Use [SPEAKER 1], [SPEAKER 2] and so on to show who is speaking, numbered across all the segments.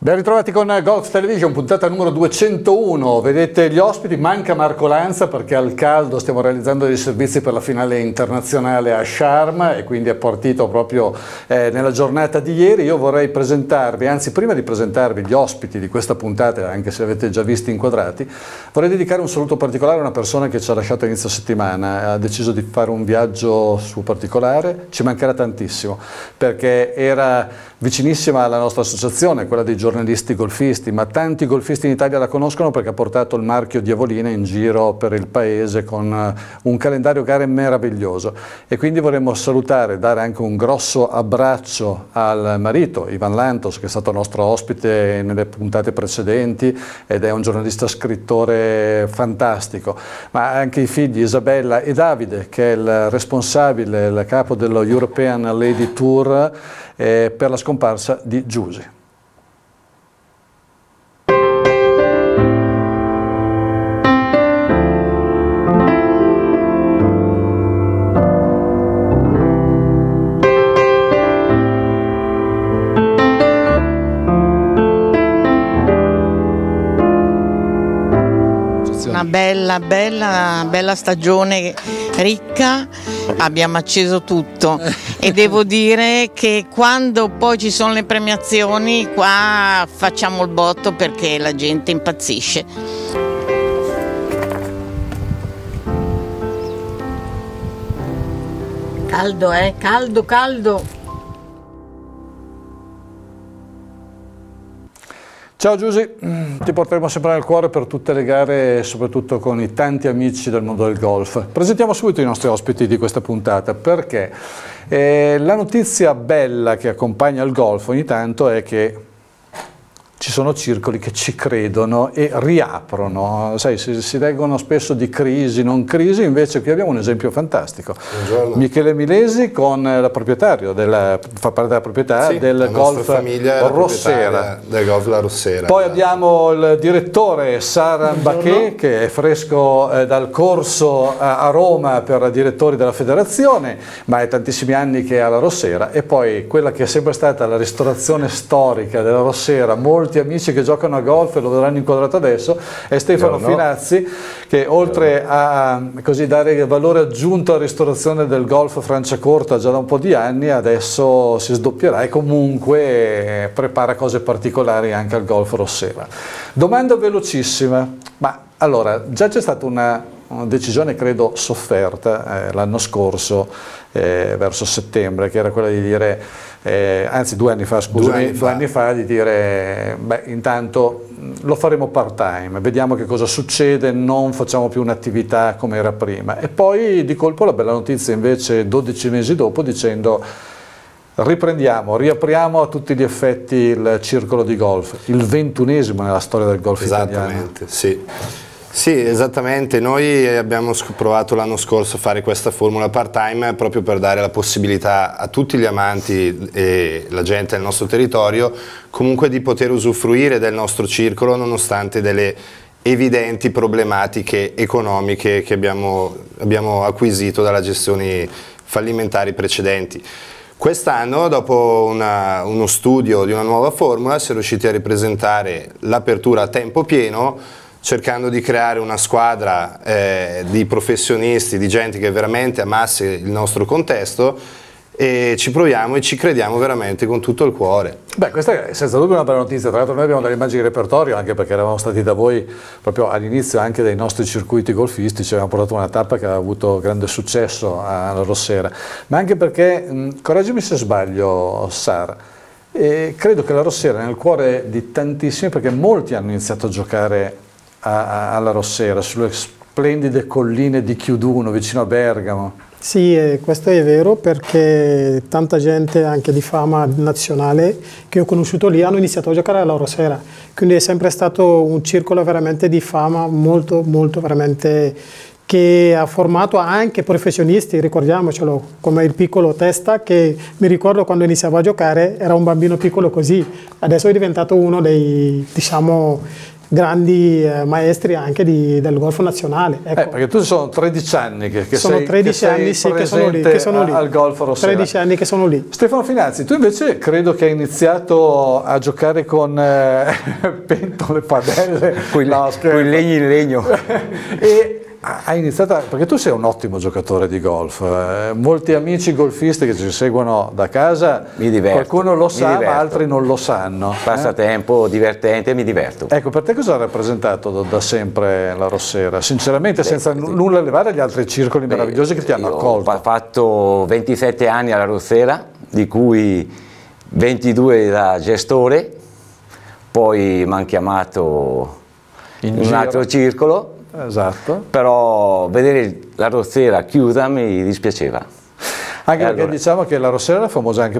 [SPEAKER 1] Ben ritrovati con Golf Television, puntata numero 201. Vedete gli ospiti, manca Marco Lanza perché al caldo stiamo realizzando dei servizi per la finale internazionale a Sharm e quindi è partito proprio nella giornata di ieri. Io vorrei presentarvi, anzi prima di presentarvi gli ospiti di questa puntata, anche se li avete già visti inquadrati, vorrei dedicare un saluto particolare a una persona che ci ha lasciato a inizio settimana. Ha deciso di fare un viaggio suo particolare, ci mancherà tantissimo perché era vicinissima alla nostra associazione, quella dei giornalisti golfisti, ma tanti golfisti in Italia la conoscono perché ha portato il marchio Diavolina in giro per il paese con un calendario gare meraviglioso. E quindi vorremmo salutare, dare anche un grosso abbraccio al marito Ivan Lantos, che è stato nostro ospite nelle puntate precedenti ed è un giornalista scrittore fantastico, ma anche i figli Isabella e Davide, che è il responsabile, il capo dello European Lady Tour per la scomparsa di Giusy.
[SPEAKER 2] Una bella stagione ricca, abbiamo acceso tutto e devo dire che quando poi ci sono le premiazioni qua facciamo il botto perché la gente impazzisce. Caldo, caldo.
[SPEAKER 1] Ciao Giusy, ti porteremo sempre nel cuore per tutte le gare e soprattutto con i tanti amici del mondo del golf. Presentiamo subito i nostri ospiti di questa puntata perché la notizia bella che accompagna il golf ogni tanto è che ci sono circoli che ci credono e riaprono, sai, si leggono spesso di crisi, non crisi, invece qui abbiamo un esempio fantastico.
[SPEAKER 3] Buongiorno.
[SPEAKER 1] Michele Milesi con la proprietario, fa parte della proprietà del golf Rossera.
[SPEAKER 3] Del golf La Rossera.
[SPEAKER 1] Poi abbiamo il direttore Sara Bachet, che è fresco dal corso a Roma per direttori della federazione, ma è tantissimi anni che è alla Rossera, e poi quella che è sempre stata la ristorazione storica della Rossera, molti amici che giocano a golf e lo vedranno inquadrato adesso, è Stefano Finazzi, che oltre a così dare valore aggiunto alla ristorazione del golf Franciacorta già da un po' di anni, adesso si sdoppierà e comunque prepara cose particolari anche al golf Rossera. Domanda velocissima, ma allora già c'è stata una decisione credo sofferta l'anno scorso verso settembre, che era quella di dire anzi 2 anni fa, scusami, 2 anni fa, di dire beh, intanto lo faremo part time, vediamo che cosa succede, non facciamo più un'attività come era prima, e poi di colpo la bella notizia invece 12 mesi dopo dicendo riapriamo a tutti gli effetti il circolo di golf, il 21esimo nella storia del golf italiano.
[SPEAKER 3] Esattamente, sì. Sì, esattamente, noi abbiamo provato l'anno scorso a fare questa formula part-time proprio per dare la possibilità a tutti gli amanti e la gente del nostro territorio comunque di poter usufruire del nostro circolo nonostante delle evidenti problematiche economiche che abbiamo acquisito dalle gestioni fallimentari precedenti. Quest'anno, dopo uno studio di una nuova formula, si è riusciti a ripresentare l'apertura a tempo pieno, cercando di creare una squadra di professionisti, di gente che veramente amasse il nostro contesto, e ci proviamo e ci crediamo veramente con tutto il cuore.
[SPEAKER 1] Beh, questa è senza dubbio una bella notizia. Tra l'altro noi abbiamo delle immagini di repertorio, anche perché eravamo stati da voi proprio all'inizio anche dei nostri circuiti golfistici, abbiamo portato una tappa che ha avuto grande successo alla Rossera, ma anche perché, correggimi se sbaglio Sara, credo che la Rossera è nel cuore di tantissimi, perché molti hanno iniziato a giocare alla Rossera, sulle splendide colline di Chiuduno, vicino a Bergamo.
[SPEAKER 4] Sì, questo è vero, perché tanta gente anche di fama nazionale che ho conosciuto lì hanno iniziato a giocare alla Rossera, quindi è sempre stato un circolo veramente di fama molto veramente, che ha formato anche professionisti, ricordiamocelo, come il piccolo Testa, che mi ricordo quando iniziavo a giocare era un bambino piccolo così, adesso è diventato uno dei, diciamo, grandi maestri anche del golf nazionale. Ecco.
[SPEAKER 1] Perché tu sono 13 anni che
[SPEAKER 4] sono
[SPEAKER 1] sei,
[SPEAKER 4] 13 anni sì, che sono lì,
[SPEAKER 1] al golf Rossera.
[SPEAKER 4] 13 anni che sono lì.
[SPEAKER 1] Stefano Finazzi, tu invece credo che hai iniziato a giocare con pentole, padelle,
[SPEAKER 5] con legni in legno.
[SPEAKER 1] E hai iniziato, perché tu sei un ottimo giocatore di golf, molti amici golfisti che ci seguono da casa, qualcuno lo sa ma altri non lo sanno.
[SPEAKER 5] Passatempo divertente, mi diverto.
[SPEAKER 1] Ecco, per te cosa ha rappresentato da sempre la Rossera? Sinceramente, senza nulla levare agli altri circoli meravigliosi che ti hanno accolto.
[SPEAKER 5] Ho fatto 27 anni alla Rossera, di cui 22 da gestore, poi mi hanno chiamato in un altro circolo.
[SPEAKER 1] Esatto.
[SPEAKER 5] Però vedere la Rossera chiusa mi dispiaceva.
[SPEAKER 1] Anche perché allora, diciamo che la Rossera era famosa anche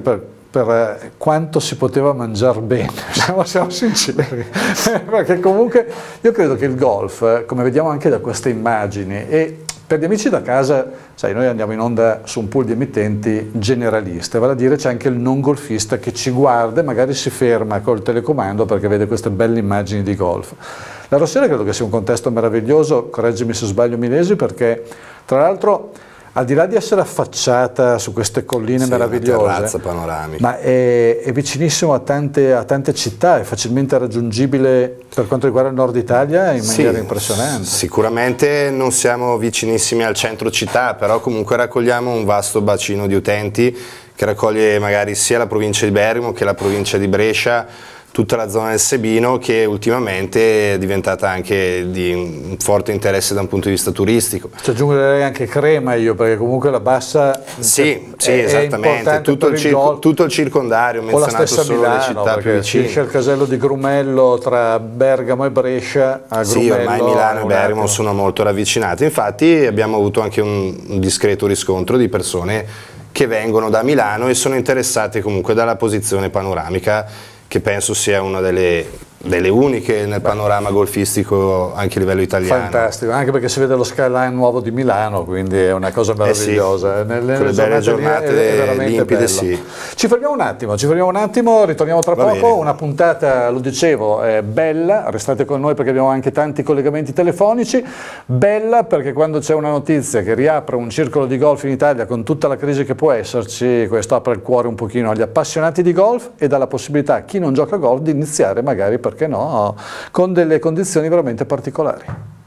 [SPEAKER 1] per quanto si poteva mangiare bene, siamo sinceri, perché comunque io credo che il golf, come vediamo anche da queste immagini, e per gli amici da casa, sai, noi andiamo in onda su un pool di emittenti generaliste, vale a dire c'è anche il non golfista che ci guarda e magari si ferma col telecomando perché vede queste belle immagini di golf. La Rossera credo che sia un contesto meraviglioso, correggimi se sbaglio Milesi, perché tra l'altro al di là di essere affacciata su queste colline meravigliose,
[SPEAKER 3] una terrazza panoramica,
[SPEAKER 1] ma è vicinissimo a tante città, è facilmente raggiungibile per quanto riguarda il nord Italia in maniera impressionante.
[SPEAKER 3] Sicuramente non siamo vicinissimi al centro città, però comunque raccogliamo un vasto bacino di utenti che raccoglie magari sia la provincia di Bergamo che la provincia di Brescia, tutta la zona del Sebino, che ultimamente è diventata anche di un forte interesse da un punto di vista turistico.
[SPEAKER 1] Ci aggiungerei anche Crema io, perché comunque la Bassa
[SPEAKER 3] sì, esattamente, tutto il circondario, menzionato solo
[SPEAKER 1] Milano,
[SPEAKER 3] le città più vicine.
[SPEAKER 1] C'è il casello di Grumello tra Bergamo e Brescia, a Grumello.
[SPEAKER 3] Sì, ormai Milano e Bergamo sono molto ravvicinati, infatti abbiamo avuto anche un discreto riscontro di persone che vengono da Milano e sono interessate comunque dalla posizione panoramica, che penso sia una delle uniche nel panorama golfistico anche a livello italiano.
[SPEAKER 1] Fantastico, anche perché si vede lo skyline nuovo di Milano, quindi è una cosa meravigliosa.
[SPEAKER 3] Sì, nelle belle giornate limpide, sì.
[SPEAKER 1] Ci fermiamo un attimo, ritorniamo tra poco. Bene. Una puntata, lo dicevo, bella, restate con noi perché abbiamo anche tanti collegamenti telefonici. Bella perché quando c'è una notizia che riapre un circolo di golf in Italia con tutta la crisi che può esserci, questo apre il cuore un pochino agli appassionati di golf e dà la possibilità a chi non gioca a golf di iniziare magari, perché no, con delle condizioni veramente particolari.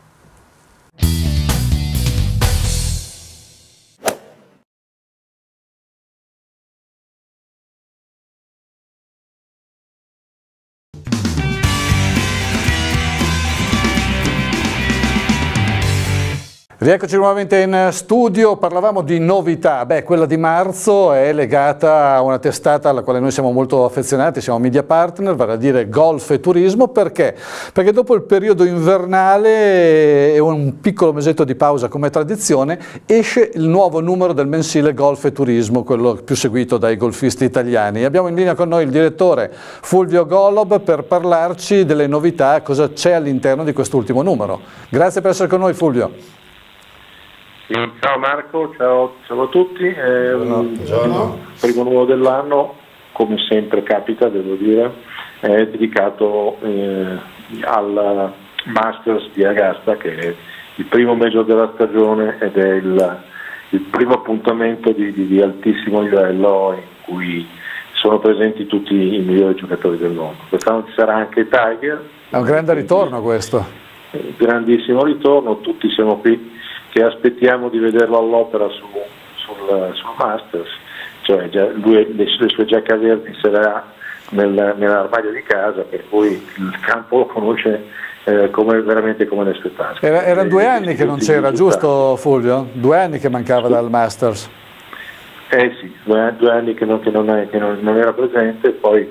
[SPEAKER 1] Rieccoci nuovamente in studio, parlavamo di novità. Quella di marzo è legata a una testata alla quale noi siamo molto affezionati, siamo media partner, vale a dire Golf e Turismo. Perché? Perché dopo il periodo invernale e un piccolo mesetto di pausa come tradizione, esce il nuovo numero del mensile Golf e Turismo, quello più seguito dai golfisti italiani. Abbiamo in linea con noi il direttore Fulvio Golob per parlarci delle novità, cosa c'è all'interno di quest'ultimo numero. Grazie per essere con noi, Fulvio.
[SPEAKER 6] Ciao Marco, ciao a tutti.
[SPEAKER 3] Buongiorno.
[SPEAKER 6] Primo numero dell'anno, come sempre capita, devo dire, è dedicato al Masters di Augusta, che è il primo major della stagione ed è il primo appuntamento di altissimo livello in cui sono presenti tutti i migliori giocatori del mondo. Quest'anno ci sarà anche Tiger.
[SPEAKER 1] È un grande ritorno questo.
[SPEAKER 6] Grandissimo ritorno, tutti siamo qui che aspettiamo di vederlo all'opera sul Masters, cioè le sue giacche verdi se le ha nell'armadio di casa, per cui il campo lo conosce veramente come le sue tasche.
[SPEAKER 1] Erano 2 anni che non c'era, giusto Fulvio? 2 anni che mancava dal Masters.
[SPEAKER 6] Sì, 2 anni che non era presente, poi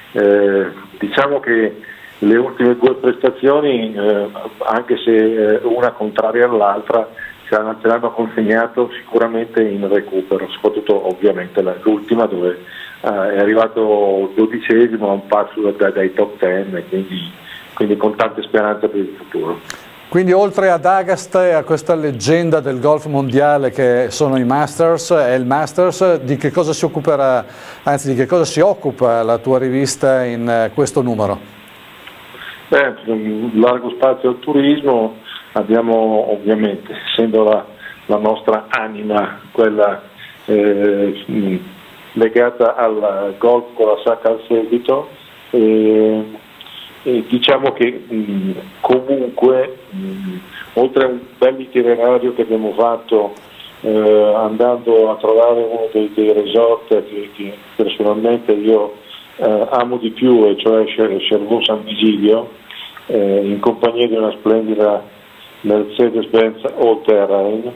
[SPEAKER 6] diciamo che le ultime 2 prestazioni, anche se una contraria all'altra, ce l'hanno consegnato sicuramente in recupero, soprattutto ovviamente l'ultima dove è arrivato 12esimo a un passo dai top 10, quindi con tante speranze per il futuro.
[SPEAKER 1] Quindi oltre ad Augusta e a questa leggenda del golf mondiale che sono i Masters e il Masters, di che cosa si occupa la tua rivista in questo numero?
[SPEAKER 6] Largo spazio al turismo, abbiamo ovviamente, essendo la nostra anima quella legata al golf con la sacca al seguito, diciamo che comunque oltre a un bel itinerario che abbiamo fatto andando a trovare uno dei resort che personalmente io amo di più, e cioè Cherbourg San Vigilio, in compagnia di una splendida Mercedes-Benz All Terrain,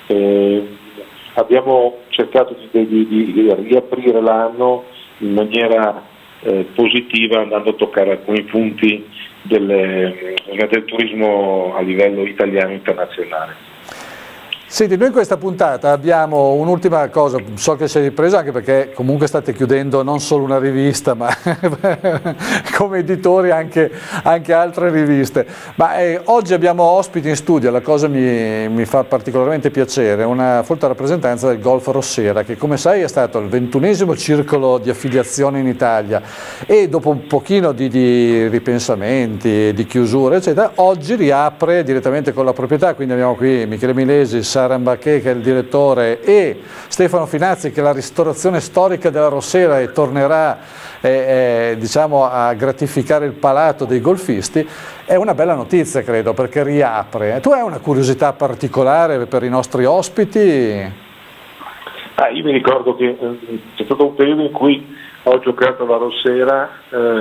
[SPEAKER 6] abbiamo cercato di riaprire l'anno in maniera positiva, andando a toccare alcuni punti del turismo a livello italiano e internazionale.
[SPEAKER 1] Senti, noi in questa puntata abbiamo un'ultima cosa, so che sei ripresa anche perché comunque state chiudendo non solo una rivista, ma come editori anche altre riviste. Ma oggi abbiamo ospiti in studio, la cosa mi fa particolarmente piacere, una folta rappresentanza del Golf Rossera, che come sai è stato il 21esimo circolo di affiliazione in Italia, e dopo un pochino di ripensamenti, di chiusure eccetera, oggi riapre direttamente con la proprietà. Quindi abbiamo qui Michele Milesi, Sara Mbacché che è il direttore, e Stefano Finazzi che è la ristorazione storica della Rossera e tornerà diciamo a gratificare il palato dei golfisti. È una bella notizia, credo, perché riapre. Tu hai una curiosità particolare per i nostri ospiti?
[SPEAKER 6] Io mi ricordo che c'è stato un periodo in cui ho giocato alla Rossera,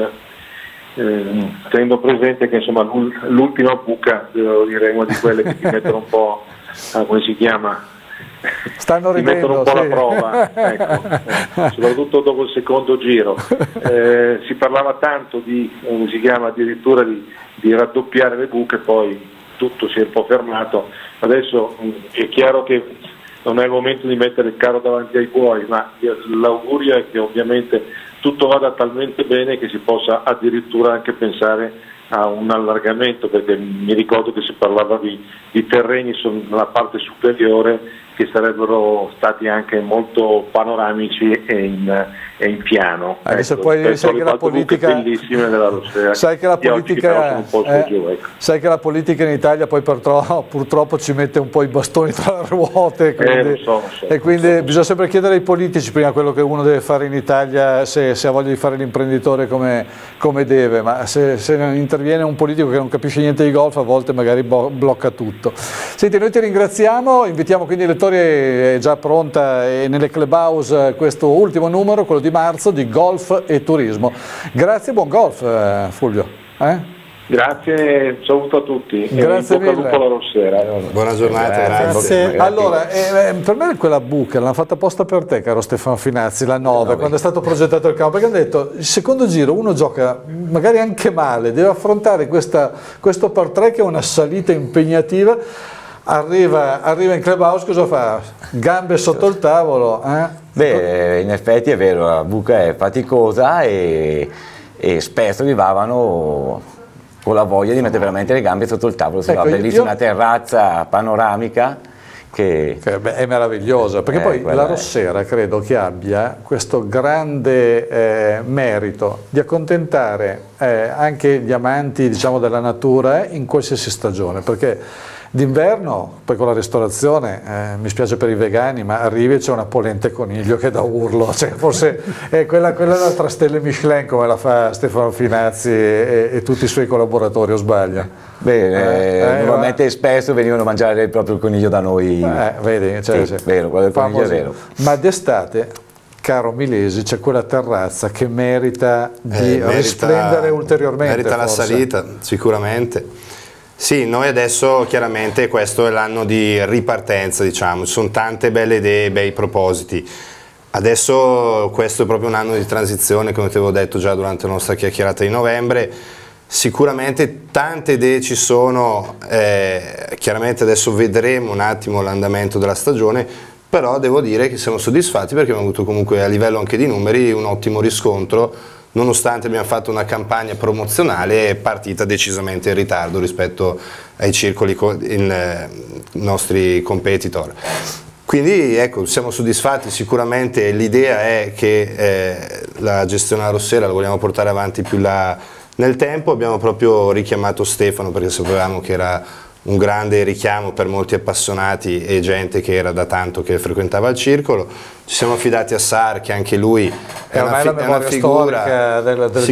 [SPEAKER 6] tenendo presente che insomma l'ultima buca, devo dire, è una di quelle che ti mettono un po', come si chiama?
[SPEAKER 1] Stanno ridendo,
[SPEAKER 6] mettono un po'
[SPEAKER 1] sì.
[SPEAKER 6] la prova, ecco, soprattutto dopo il secondo giro. Si parlava tanto come si chiama, addirittura di raddoppiare le buche, poi tutto si è un po' fermato. Adesso è chiaro che non è il momento di mettere il carro davanti ai buoi, ma l'augurio è che ovviamente tutto vada talmente bene che si possa addirittura anche pensare a un allargamento, perché mi ricordo che si parlava di terreni nella parte superiore che sarebbero stati anche molto panoramici e in piano.
[SPEAKER 1] Adesso
[SPEAKER 6] ecco,
[SPEAKER 1] poi sai che la politica,
[SPEAKER 6] bellissime della Rossera,
[SPEAKER 1] sai che la politica,
[SPEAKER 6] ecco.
[SPEAKER 1] Sai che la politica in Italia poi purtroppo ci mette un po' i bastoni tra le ruote, quindi, e quindi bisogna sempre chiedere ai politici prima quello che uno deve fare in Italia, se ha voglia di fare l'imprenditore come deve, ma se interviene un politico che non capisce niente di golf, a volte magari blocca tutto. Senti, noi ti ringraziamo, invitiamo quindi i lettori, è già pronta nelle clubhouse questo ultimo numero, quello di marzo, di golf e turismo. Grazie, buon golf Fulvio.
[SPEAKER 6] Grazie, saluto a tutti.
[SPEAKER 1] Grazie
[SPEAKER 6] e in bocca al lupo alla Rossera.
[SPEAKER 3] Buona giornata, grazie.
[SPEAKER 1] Allora, per me quella buca l'hanno fatta apposta per te, caro Stefano Finazzi, la 9, quando è stato progettato il campo, perché hanno detto il secondo giro uno gioca magari anche male, deve affrontare questo par 3 che è una salita impegnativa. Arriva in clubhouse, cosa fa? Gambe sotto il tavolo?
[SPEAKER 5] Beh, in effetti è vero, la buca è faticosa e spesso arrivavano con la voglia di mettere veramente le gambe sotto il tavolo sulla bellissima terrazza panoramica che
[SPEAKER 1] è meravigliosa, perché poi la Rossera credo che abbia questo grande merito di accontentare anche gli amanti, diciamo, della natura in qualsiasi stagione, perché d'inverno, poi con la ristorazione, mi spiace per i vegani, ma arrivi e c'è una polente coniglio che dà urlo, cioè, forse è quella da 3 stelle Michelin come la fa Stefano Finazzi e tutti i suoi collaboratori, o sbaglio?
[SPEAKER 5] Beh, normalmente spesso venivano a mangiare proprio il coniglio da noi.
[SPEAKER 1] Vedi, cioè,
[SPEAKER 5] sì, vero, quello del coniglio è vero.
[SPEAKER 1] Ma d'estate, caro Milesi, c'è quella terrazza che merita di risplendere ulteriormente.
[SPEAKER 3] Merita la salita, sicuramente. Sì, noi adesso chiaramente questo è l'anno di ripartenza, diciamo, ci sono tante belle idee, bei propositi. Adesso questo è proprio un anno di transizione, come ti avevo detto già durante la nostra chiacchierata di novembre. Sicuramente tante idee ci sono, chiaramente adesso vedremo un attimo l'andamento della stagione, però devo dire che siamo soddisfatti perché abbiamo avuto comunque a livello anche di numeri un ottimo riscontro. Nonostante abbiamo fatto una campagna promozionale partita decisamente in ritardo rispetto ai circoli nostri competitor. Quindi ecco, siamo soddisfatti, sicuramente l'idea è che la gestione della Rossera la vogliamo portare avanti più là Nel tempo abbiamo proprio richiamato Stefano perché sapevamo che era un grande richiamo per molti appassionati e gente che era da tanto che frequentava il circolo. Ci siamo affidati a Sar, che anche lui è una figura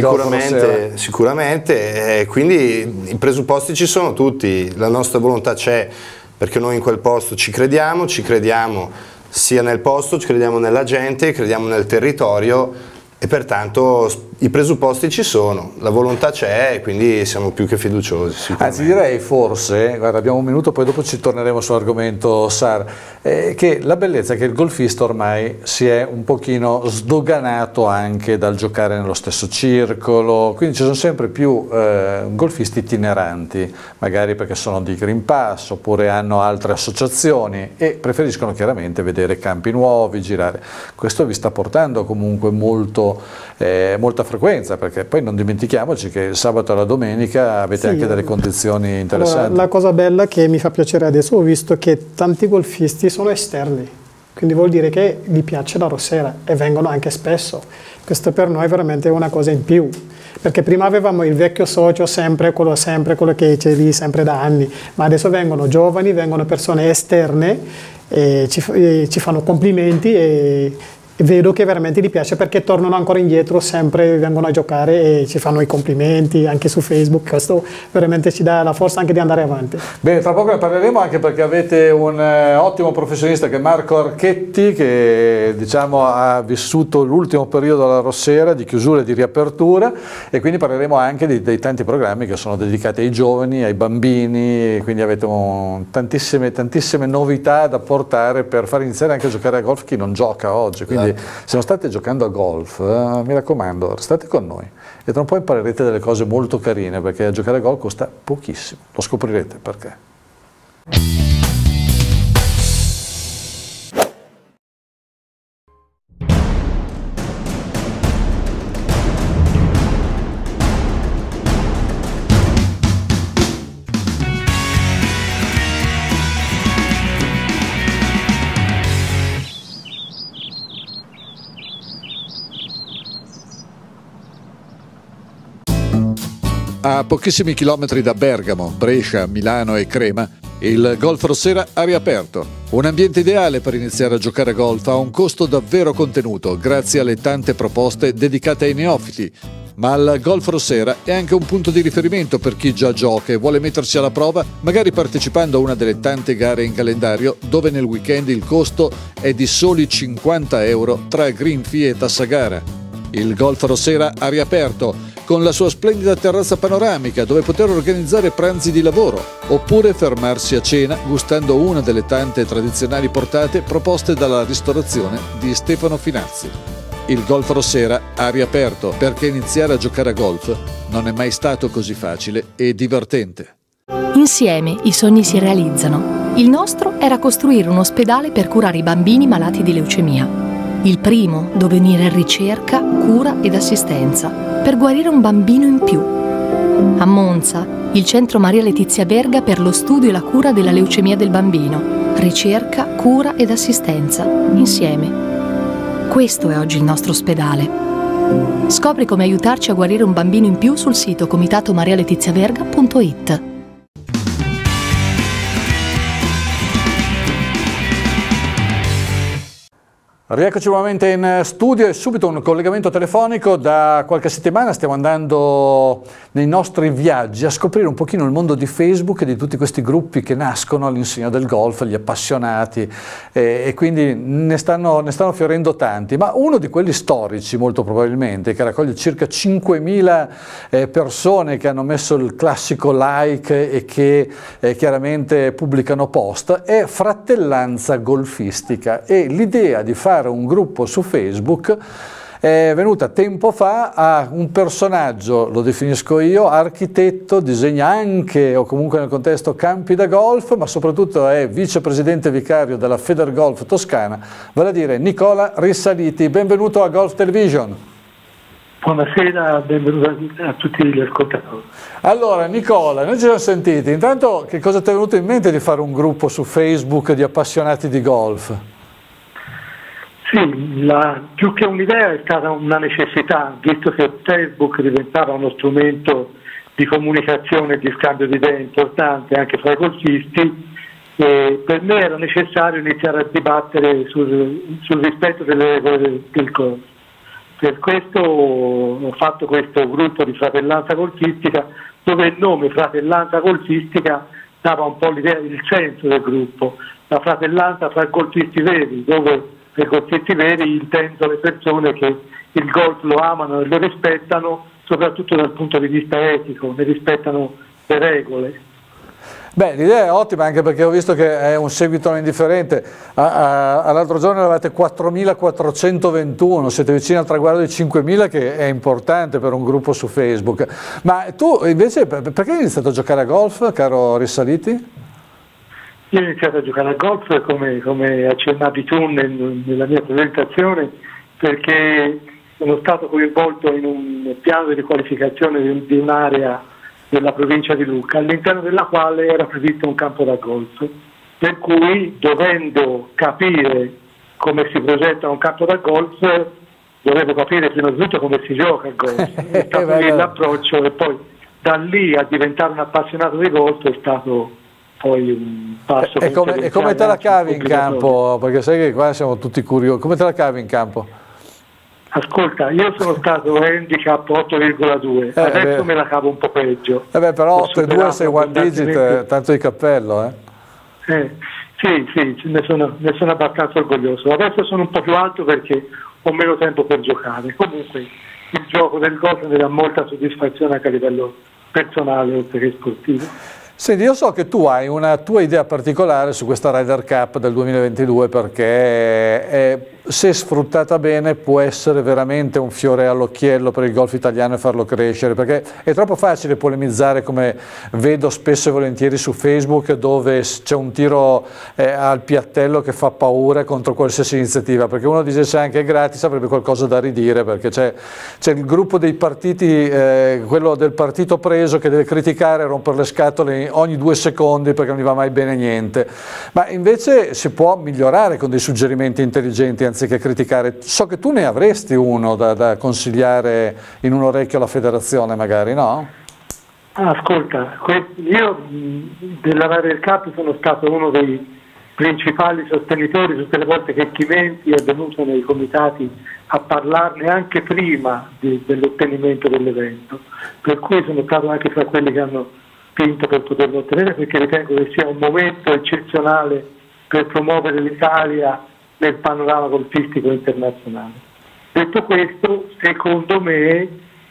[SPEAKER 3] sicuramente, quindi i presupposti ci sono tutti, la nostra volontà c'è, perché noi in quel posto ci crediamo sia nel posto, ci crediamo nella gente, crediamo nel territorio, e pertanto i presupposti ci sono, la volontà c'è e quindi siamo più che fiduciosi.
[SPEAKER 1] Anzi, direi forse, guarda, abbiamo un minuto, poi dopo ci torneremo sull'argomento Sar, che la bellezza è che il golfista ormai si è un pochino sdoganato anche dal giocare nello stesso circolo, quindi ci sono sempre più golfisti itineranti, magari perché sono di Green Pass oppure hanno altre associazioni e preferiscono chiaramente vedere campi nuovi, girare. Questo vi sta portando comunque molta frequenza, perché poi non dimentichiamoci che il sabato e la domenica avete anche delle condizioni interessanti.
[SPEAKER 4] Allora, la cosa bella che mi fa piacere adesso, ho visto che tanti golfisti sono esterni, quindi vuol dire che gli piace la Rosera e vengono anche spesso. Questo per noi è veramente una cosa in più, perché prima avevamo il vecchio socio sempre quello che c'è lì sempre da anni, ma adesso vengono giovani, vengono persone esterne e ci fanno complimenti e vedo che veramente gli piace, perché tornano ancora indietro, sempre vengono a giocare e ci fanno i complimenti anche su Facebook. Questo veramente ci dà la forza anche di andare avanti.
[SPEAKER 1] Bene, tra poco ne parleremo, anche perché avete un ottimo professionista che è Marco Archetti, che diciamo ha vissuto l'ultimo periodo alla Rossera di chiusura e di riapertura, e quindi parleremo anche dei tanti programmi che sono dedicati ai giovani, ai bambini, quindi avete tantissime novità da portare per far iniziare anche a giocare a golf chi non gioca oggi. Quindi se non state giocando a golf, mi raccomando, restate con noi e tra un po' imparerete delle cose molto carine, perché giocare a golf costa pochissimo, lo scoprirete perché. A pochissimi chilometri da Bergamo, Brescia, Milano e Crema, il Golf Rossera ha riaperto. Un ambiente ideale per iniziare a giocare a golf a un costo davvero contenuto, grazie alle tante proposte dedicate ai neofiti. Ma il Golf Rossera è anche un punto di riferimento per chi già gioca e vuole mettersi alla prova, magari partecipando a una delle tante gare in calendario, dove nel weekend il costo è di soli 50 euro tra green fee e tassa gara. Il Golf Rossera ha riaperto, con la sua splendida terrazza panoramica dove poter organizzare pranzi di lavoro oppure fermarsi a cena gustando una delle tante tradizionali portate proposte dalla ristorazione di Stefano Finazzi. Il Golf Rossera ha riaperto perché iniziare a giocare a golf non è mai stato così facile e divertente.
[SPEAKER 7] Insieme i sogni si realizzano. Il nostro era costruire un ospedale per curare i bambini malati di leucemia. Il primo dove unire ricerca, cura ed assistenza per guarire un bambino in più. A Monza, il Centro Maria Letizia Verga per lo studio e la cura della leucemia del bambino. Ricerca, cura ed assistenza, insieme. Questo è oggi il nostro ospedale. Scopri come aiutarci a guarire un bambino in più sul sito comitatomarialetiziaverga.it.
[SPEAKER 1] Rieccoci nuovamente in studio e subito un collegamento telefonico. Da qualche settimana stiamo andando nei nostri viaggi a scoprire un pochino il mondo di Facebook e di tutti questi gruppi che nascono all'insegna del golf, gli appassionati, e quindi ne stanno fiorendo tanti, ma uno di quelli storici molto probabilmente, che raccoglie circa 5.000 persone che hanno messo il classico like e che chiaramente pubblicano post, è Fratellanza Golfistica, e l'idea di fare un gruppo su Facebook è venuta tempo fa a un personaggio, lo definisco io, architetto, disegna anche o comunque nel contesto campi da golf, ma soprattutto è vicepresidente vicario della Federgolf Toscana, vale a dire Nicola Rissaliti. Benvenuto a Golf Television.
[SPEAKER 8] Buonasera, benvenuti a tutti gli ascoltatori.
[SPEAKER 1] Allora Nicola, noi ci siamo sentiti, intanto che cosa ti è venuto in mente di fare un gruppo su Facebook di appassionati di golf?
[SPEAKER 8] Sì, Sì, più che un'idea è stata una necessità, visto che Facebook diventava uno strumento di comunicazione e di scambio di idee importante anche fra i golfisti. Per me era necessario iniziare a dibattere sul rispetto delle regole del golf. Per questo ho fatto questo gruppo di fratellanza golfistica, dove il nome fratellanza golfistica dava un po' l'idea, il senso del gruppo, la fratellanza fra golfisti veri, dove per golfisti veri intendo le persone che il golf lo amano e lo rispettano, soprattutto dal punto di vista etico, ne rispettano le regole.
[SPEAKER 1] Beh, l'idea è ottima, anche perché ho visto che è un seguito indifferente. All'altro giorno avevate 4.421, siete vicini al traguardo di 5.000, che è importante per un gruppo su Facebook. Ma tu invece perché hai iniziato a giocare a golf, caro Rissaliti?
[SPEAKER 8] Io ho iniziato a giocare a golf, come accennavi tu nella mia presentazione, perché sono stato coinvolto in un piano di riqualificazione di un'area della provincia di Lucca, all'interno della quale era previsto un campo da golf, per cui, dovendo capire come si progetta un campo da golf, dovevo capire prima di tutto come si gioca a golf. È stato lì l'approccio, e poi da lì a diventare un appassionato di golf è stato poi un passo.
[SPEAKER 1] E come te la cavi in campo? Perché sai che qua siamo tutti curiosi. Come te la cavi in campo?
[SPEAKER 8] Ascolta, io sono stato handicap 8,2, adesso me la cavo un po' peggio.
[SPEAKER 1] Però 8,2 sei one digit, tanto di cappello,
[SPEAKER 8] Sì, ne sono abbastanza orgoglioso. Adesso sono un po' più alto perché ho meno tempo per giocare. Comunque il gioco del golf mi dà molta soddisfazione anche a livello personale oltre che sportivo.
[SPEAKER 1] Senti, io so che tu hai una tua idea particolare su questa Ryder Cup del 2022, perché se sfruttata bene può essere veramente un fiore all'occhiello per il golf italiano e farlo crescere, perché è troppo facile polemizzare, come vedo spesso e volentieri su Facebook, dove c'è un tiro al piattello che fa paura contro qualsiasi iniziativa, perché uno dice se anche è gratis avrebbe qualcosa da ridire, perché c'è il gruppo dei partiti, quello del partito preso, che deve criticare e rompere le scatole ogni 2 secondi perché non gli va mai bene niente. Ma invece si può migliorare con dei suggerimenti intelligenti anziché criticare. So che tu ne avresti uno da consigliare in un orecchio alla federazione, magari, no?
[SPEAKER 8] Ascolta, io della Ryder Cup sono stato uno dei principali sostenitori tutte le volte che Chimenti è venuto nei comitati a parlarne anche prima dell'ottenimento dell'evento, per cui sono stato anche fra quelli che hanno spinto per poterlo ottenere, perché ritengo che sia un momento eccezionale per promuovere l'Italia nel panorama golfistico internazionale. Detto questo, secondo me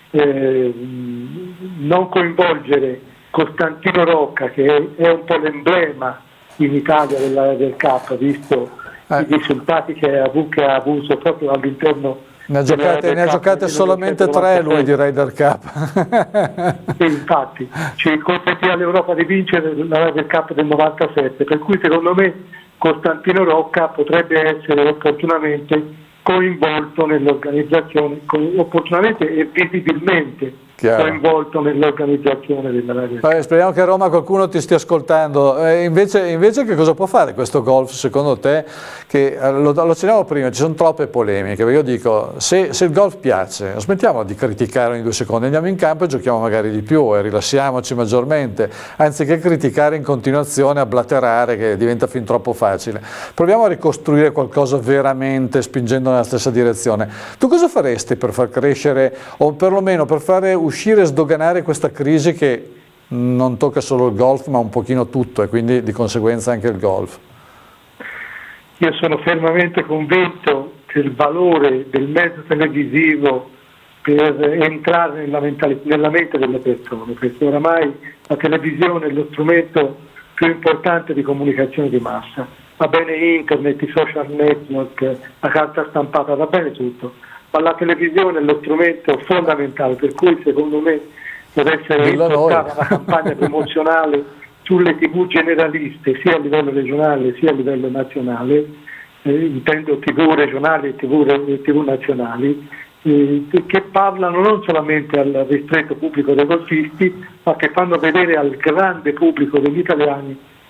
[SPEAKER 8] non coinvolgere Costantino Rocca, che è un po' l'emblema in Italia della Ryder Cup, visto i risultati che ha avuto proprio all'interno.
[SPEAKER 1] Ne ha giocate solamente 3 lui di Ryder Cup.
[SPEAKER 8] Sì, infatti, ci consentì all'Europa di vincere la Ryder Cup del 97, per cui secondo me Costantino Rocca potrebbe essere opportunamente coinvolto nell'organizzazione, opportunamente e visibilmente coinvolto nell'organizzazione della Ryder Cup.
[SPEAKER 1] Speriamo che a Roma qualcuno ti stia ascoltando. Invece che cosa può fare questo golf secondo te? Che lo accennavo prima, ci sono troppe polemiche. Io dico, se il golf piace, smettiamo di criticare ogni 2 secondi, andiamo in campo e giochiamo magari di più e rilassiamoci maggiormente, anziché criticare in continuazione, a blaterare, che diventa fin troppo facile. Proviamo a ricostruire qualcosa veramente spingendo nella stessa direzione. Tu cosa faresti per far crescere, o perlomeno per fare uscire e sdoganare questa crisi che non tocca solo il golf ma un pochino tutto, e quindi di conseguenza anche il golf?
[SPEAKER 8] Io sono fermamente convinto del valore del mezzo televisivo per entrare nella mente delle persone, perché oramai la televisione è lo strumento più importante di comunicazione di massa. Va bene internet, i social network, la carta stampata, va bene tutto, ma la televisione è lo strumento fondamentale, per cui secondo me deve essere impostata una campagna promozionale sulle TV generaliste, sia a livello regionale sia a livello nazionale, intendo TV regionali e TV nazionali, che parlano non solamente al ristretto pubblico dei golfisti, ma che fanno vedere al grande pubblico degli italiani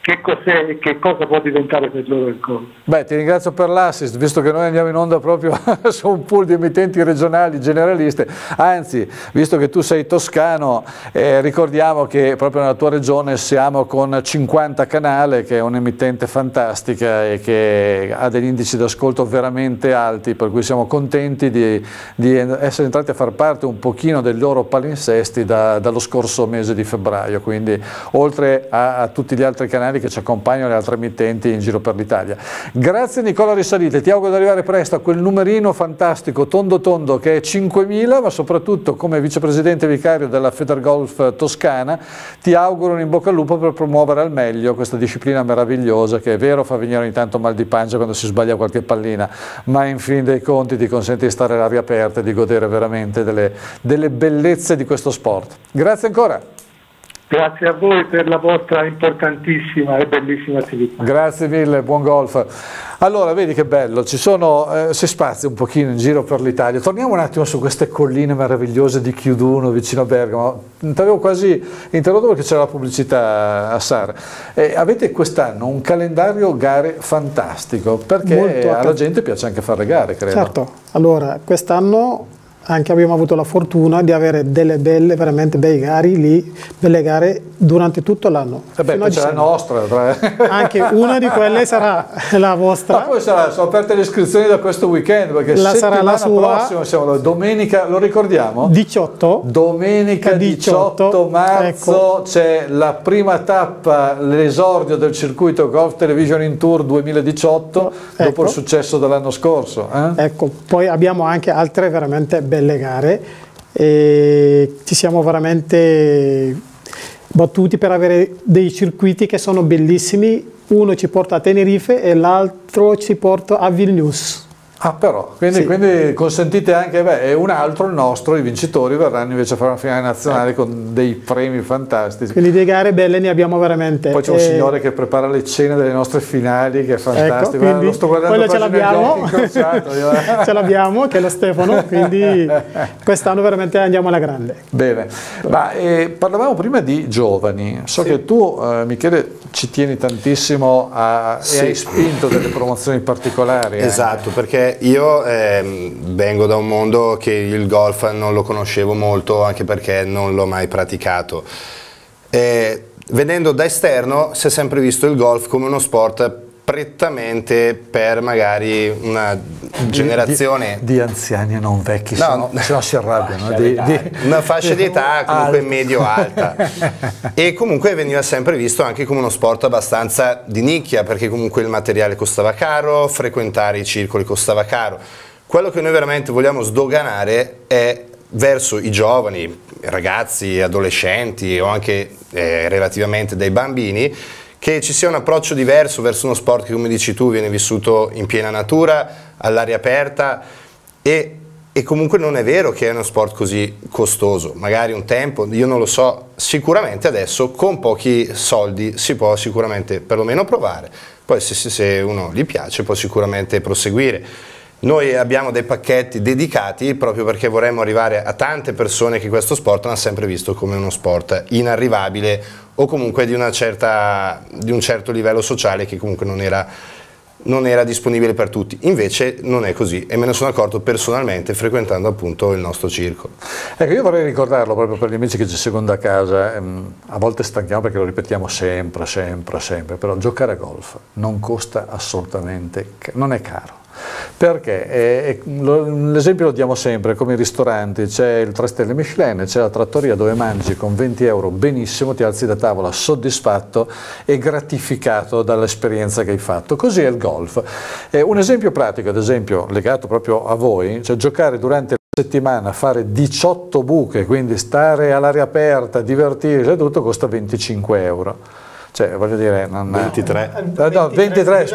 [SPEAKER 8] che cos'è e che cosa può diventare per loro il golf.
[SPEAKER 1] Beh, ti ringrazio per l'assist, visto che noi andiamo in onda proprio su un pool di emittenti regionali generaliste, anzi, visto che tu sei toscano, ricordiamo che proprio nella tua regione siamo con 50 Canale, che è un'emittente fantastica e che ha degli indici d'ascolto veramente alti, per cui siamo contenti di essere entrati a far parte un pochino del loro palinsesti dallo scorso mese di febbraio, quindi oltre a tutti gli altri canali che ci accompagnano, le altre emittenti in giro per l'Italia. Grazie Nicola Risalite, ti auguro di arrivare presto a quel numerino fantastico tondo tondo che è 5.000, ma soprattutto come vicepresidente vicario della Federgolf Toscana ti auguro un in bocca al lupo per promuovere al meglio questa disciplina meravigliosa che è vero fa venire ogni tanto mal di pancia quando si sbaglia qualche pallina, ma in fin dei conti ti consente di stare all'aria aperta e di godere veramente delle bellezze di questo sport. Grazie ancora.
[SPEAKER 8] Grazie a voi per la vostra importantissima e bellissima attività.
[SPEAKER 1] Grazie mille, buon golf. Allora, vedi che bello, si spazia un pochino in giro per l'Italia. Torniamo un attimo su queste colline meravigliose di Chiuduno, vicino a Bergamo. Ti avevo quasi interrotto perché c'era la pubblicità a Sar. Avete quest'anno un calendario gare fantastico, perché alla gente piace anche fare gare, credo.
[SPEAKER 4] Certo, allora quest'anno anche abbiamo avuto la fortuna di avere delle veramente bei belle gare durante tutto l'anno.
[SPEAKER 1] Poi c'è la nostra.
[SPEAKER 4] Anche una di quelle sarà la vostra.
[SPEAKER 1] Ma poi sono aperte le iscrizioni da questo weekend, perché sarà la prossima siamo domenica, lo ricordiamo?
[SPEAKER 4] 18.
[SPEAKER 1] Domenica 18 marzo, ecco. C'è la prima tappa, l'esordio del circuito Golf Television in Tour 2018, dopo il successo dell'anno scorso.
[SPEAKER 4] Ecco, poi abbiamo anche altre veramente belle gare e ci siamo veramente battuti per avere dei circuiti che sono bellissimi. Uno ci porta a Tenerife e l'altro ci porta a Vilnius.
[SPEAKER 1] Ah, però, quindi consentite anche, e un altro, il nostro, i vincitori verranno invece a fare una finale nazionale con dei premi fantastici.
[SPEAKER 4] Quindi di gare belle ne abbiamo veramente.
[SPEAKER 1] Poi c'è un signore che prepara le cene delle nostre finali, che è fantastico.
[SPEAKER 4] Ecco,
[SPEAKER 1] lo sto guardando
[SPEAKER 4] quello ce l'abbiamo, ce l'abbiamo, che è lo Stefano, quindi quest'anno veramente andiamo alla grande.
[SPEAKER 1] Bene, ma parlavamo prima di giovani, che tu Michele ci tieni tantissimo e hai spinto delle promozioni particolari.
[SPEAKER 3] Esatto, perché io vengo da un mondo che il golf non lo conoscevo molto, anche perché non l'ho mai praticato. Venendo da esterno si è sempre visto il golf come uno sport prettamente per magari una generazione
[SPEAKER 1] di anziani e non vecchi, se no si arrabbiano,
[SPEAKER 3] una fascia di età comunque medio-alta, e comunque veniva sempre visto anche come uno sport abbastanza di nicchia, perché comunque il materiale costava caro, frequentare i circoli costava caro. Quello che noi veramente vogliamo sdoganare è verso i giovani, ragazzi, adolescenti o anche relativamente dei bambini, che ci sia un approccio diverso verso uno sport che, come dici tu, viene vissuto in piena natura, all'aria aperta, e comunque non è vero che è uno sport così costoso. Magari un tempo, io non lo so, sicuramente adesso con pochi soldi si può sicuramente perlomeno provare, poi se uno gli piace può sicuramente proseguire. Noi abbiamo dei pacchetti dedicati proprio perché vorremmo arrivare a tante persone che questo sport hanno sempre visto come uno sport inarrivabile o comunque di un certo livello sociale che comunque non era disponibile per tutti. Invece non è così, e me ne sono accorto personalmente frequentando appunto il nostro circolo.
[SPEAKER 1] Ecco, io vorrei ricordarlo proprio per gli amici che ci seguono da casa, a volte stanchiamo perché lo ripetiamo sempre, però giocare a golf non costa assolutamente, non è caro. Perché l'esempio lo diamo sempre, come i ristoranti, c'è il 3 stelle Michelin, c'è la trattoria dove mangi con 20 euro benissimo, ti alzi da tavola soddisfatto e gratificato dall'esperienza che hai fatto. Così è il golf. Un esempio pratico, ad esempio legato proprio a voi, cioè giocare durante la settimana, fare 18 buche, quindi stare all'aria aperta, divertirsi e tutto, costa 25 euro. Cioè, voglio dire,
[SPEAKER 3] 23.
[SPEAKER 1] No, 23,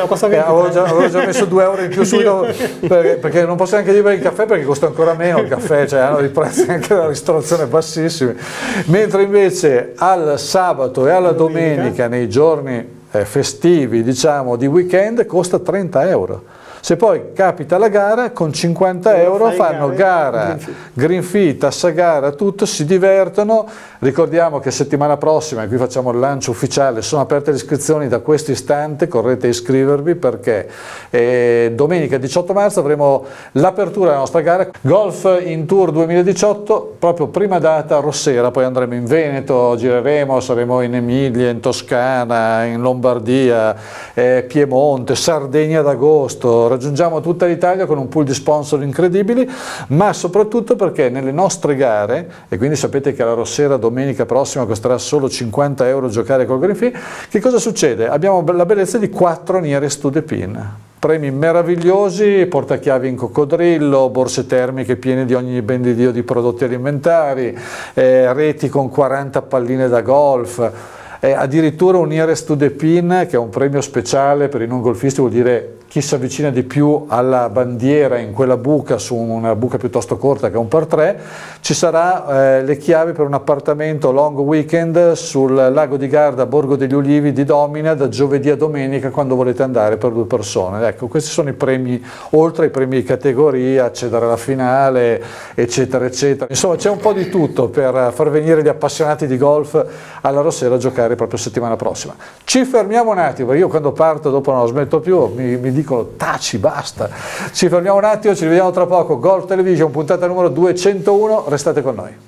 [SPEAKER 1] avevo già messo 2 euro in più subito, perché non posso neanche dire il caffè perché costa ancora meno il caffè, cioè hanno dei prezzi anche della ristorazione bassissimi, mentre invece al sabato e alla domenica, nei giorni festivi, diciamo, di weekend, costa 30 euro. Se poi capita la gara, con 50 euro fanno gara, green fee, tassa gara, tutto, si divertono. Ricordiamo che settimana prossima, e qui facciamo il lancio ufficiale, sono aperte le iscrizioni da questo istante, correte a iscrivervi perché domenica 18 marzo avremo l'apertura della nostra gara Golf in Tour 2018, proprio prima data Rossera, poi andremo in Veneto, gireremo, saremo in Emilia, in Toscana, in Lombardia, Piemonte, Sardegna ad agosto, raggiungiamo tutta l'Italia con un pool di sponsor incredibili, ma soprattutto perché nelle nostre gare, e quindi sapete che la Rossera domenica prossima costerà solo 50 euro giocare col green fee, che cosa succede? Abbiamo la bellezza di 4 Nearest to the Pin. Premi meravigliosi, portachiavi in coccodrillo, borse termiche piene di ogni ben di Dio di prodotti alimentari, reti con 40 palline da golf, addirittura un Nearest to the Pin, che è un premio speciale per i non golfisti, vuol dire chi si avvicina di più alla bandiera in quella buca, su una buca piuttosto corta che è un par 3, ci sarà le chiavi per un appartamento long weekend sul lago di Garda, Borgo degli Ulivi di Domina, da giovedì a domenica quando volete andare per 2 persone. Ecco, questi sono i premi, oltre ai premi di categoria, accedere alla finale, eccetera, eccetera. Insomma, c'è un po' di tutto per far venire gli appassionati di golf alla Rossera a giocare proprio settimana prossima. Ci fermiamo un attimo, perché io quando parto dopo non lo smetto più, mi dicono taci, basta. Ci fermiamo un attimo, ci rivediamo tra poco. Golf Television, puntata numero 201, restate con noi.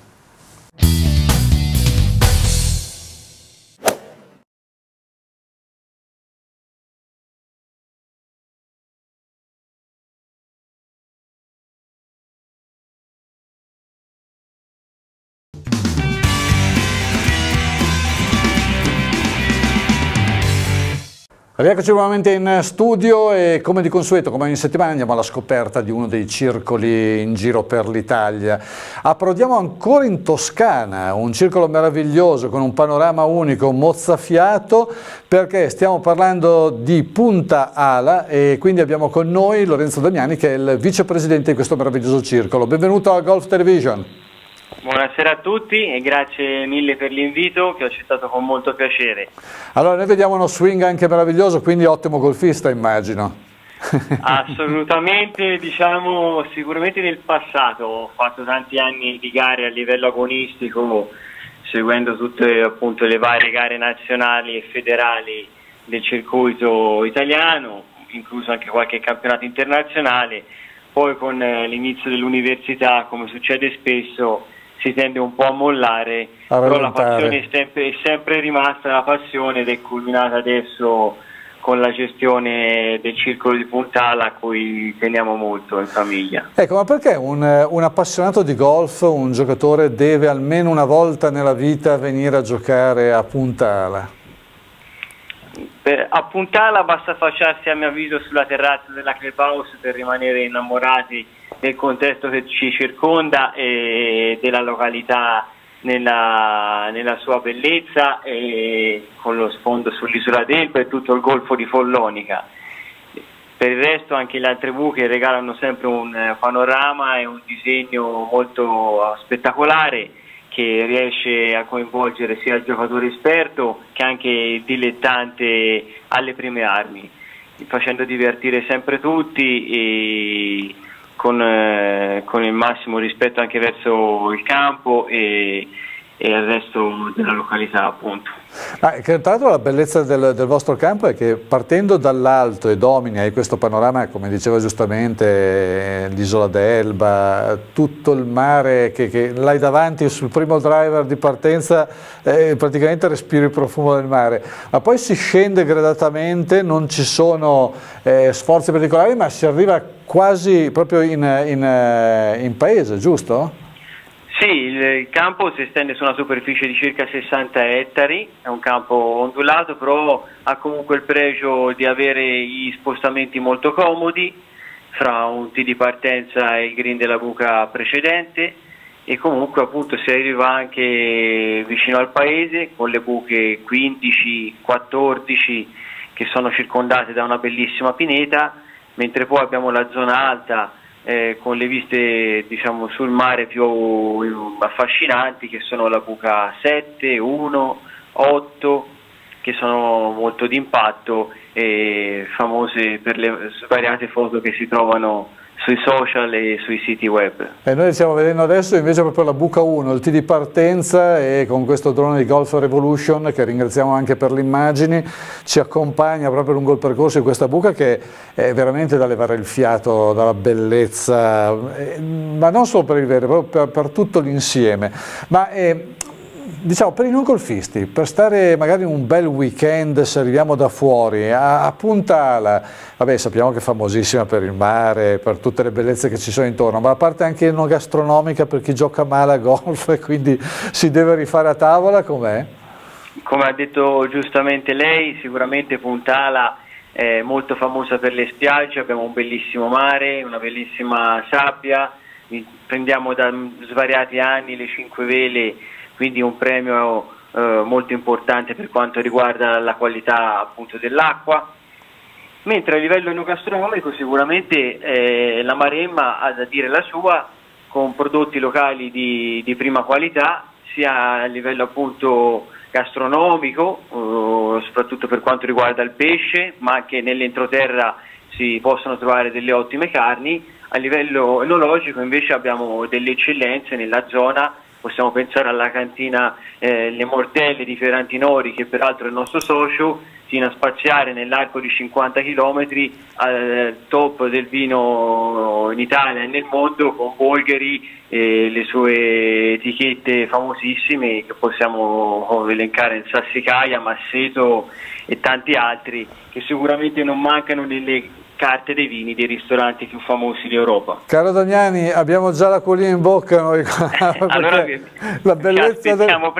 [SPEAKER 1] Rieccoci nuovamente in studio e come di consueto, come ogni settimana, andiamo alla scoperta di uno dei circoli in giro per l'Italia. Approdiamo ancora in Toscana, un circolo meraviglioso con un panorama unico, mozzafiato, perché stiamo parlando di Punta Ala e quindi abbiamo con noi Lorenzo Damiani, che è il vicepresidente di questo meraviglioso circolo. Benvenuto a Golf Television.
[SPEAKER 9] Buonasera a tutti e grazie mille per l'invito che ho accettato con molto piacere.
[SPEAKER 1] Allora, noi vediamo uno swing anche meraviglioso, quindi ottimo golfista, immagino.
[SPEAKER 9] Assolutamente, diciamo, sicuramente nel passato ho fatto tanti anni di gare a livello agonistico, seguendo tutte appunto le varie gare nazionali e federali del circuito italiano, incluso anche qualche campionato internazionale. Poi con l'inizio dell'università, come succede spesso, si tende un po' a mollare, però la passione è sempre rimasta la passione ed è culminata adesso con la gestione del circolo di Punta Ala, a cui teniamo molto in famiglia. Ecco,
[SPEAKER 1] ma perché un appassionato di golf, un giocatore, deve almeno una volta nella vita venire a giocare a Punta Ala?
[SPEAKER 9] A Punta Ala basta affacciarsi, a mio avviso, sulla terrazza della clubhouse per rimanere innamorati del contesto che ci circonda e della località nella sua bellezza, e con lo sfondo sull'isola d'Elba e tutto il golfo di Follonica. Per il resto anche le altre buche regalano sempre un panorama e un disegno molto spettacolare, che riesce a coinvolgere sia il giocatore esperto che anche il dilettante alle prime armi, facendo divertire sempre tutti e con il massimo rispetto anche verso il campo e il resto della località, appunto.
[SPEAKER 1] Tra l'altro la bellezza del vostro campo è che partendo dall'alto e domini, hai questo panorama, come diceva giustamente, l'isola d'Elba, tutto il mare che l'hai davanti sul primo driver di partenza, praticamente respiri il profumo del mare, ma poi si scende gradatamente, non ci sono sforzi particolari, ma si arriva quasi proprio in paese, giusto?
[SPEAKER 9] Sì, il campo si estende su una superficie di circa 60 ettari, è un campo ondulato, però ha comunque il pregio di avere gli spostamenti molto comodi fra un tee di partenza e il green della buca precedente, e comunque appunto si arriva anche vicino al paese con le buche 15, 14 che sono circondate da una bellissima pineta, mentre poi abbiamo la zona alta con le viste, diciamo, sul mare più affascinanti, che sono la buca 7, 1, 8, che sono molto d'impatto, famose per le svariate foto che si trovano sui social e sui siti web.
[SPEAKER 1] E noi stiamo vedendo adesso invece proprio la Buca 1, il T di partenza, e con questo drone di Golf Revolution, che ringraziamo anche per le immagini, ci accompagna proprio lungo il percorso di questa buca, che è veramente da levare il fiato dalla bellezza, ma non solo per il verde, proprio per tutto l'insieme. Ma diciamo, per i non golfisti, per stare magari un bel weekend, se arriviamo da fuori, a Punta Ala, vabbè, sappiamo che è famosissima per il mare, per tutte le bellezze che ci sono intorno, ma a parte anche enogastronomica per chi gioca male a golf e quindi si deve rifare a tavola, com'è?
[SPEAKER 9] Come ha detto giustamente lei, sicuramente Punta Ala è molto famosa per le spiagge, abbiamo un bellissimo mare, una bellissima sabbia, prendiamo da svariati anni le 5 vele, quindi un premio molto importante per quanto riguarda la qualità appunto dell'acqua, mentre a livello enogastronomico sicuramente la Maremma ha da dire la sua, con prodotti locali di prima qualità, sia a livello appunto gastronomico, soprattutto per quanto riguarda il pesce, ma anche nell'entroterra si possono trovare delle ottime carni. A livello enologico invece abbiamo delle eccellenze nella zona. Possiamo pensare alla cantina Le Mordelle di Ferrantinori, che peraltro è il nostro socio, fino a spaziare nell'arco di 50 km al top del vino in Italia e nel mondo, con Bolgheri e le sue etichette famosissime che possiamo elencare in Sassicaia, Masseto e tanti altri, che sicuramente non mancano nelle carte dei vini dei ristoranti più famosi d'Europa.
[SPEAKER 1] Caro Damiani, abbiamo già l'acquolina in bocca noi.
[SPEAKER 9] Allora
[SPEAKER 1] la bellezza